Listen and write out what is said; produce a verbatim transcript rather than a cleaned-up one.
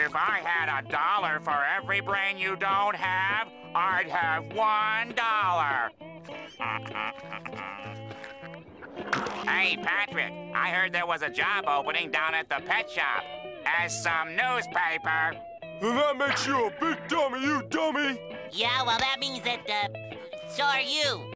If I had a dollar for every brain you don't have, I'd have one dollar. Hey, Patrick, I heard there was a job opening down at the pet shop as some newspaper. Then that makes you a big dummy, you dummy! Yeah, well, that means that, uh, so are you.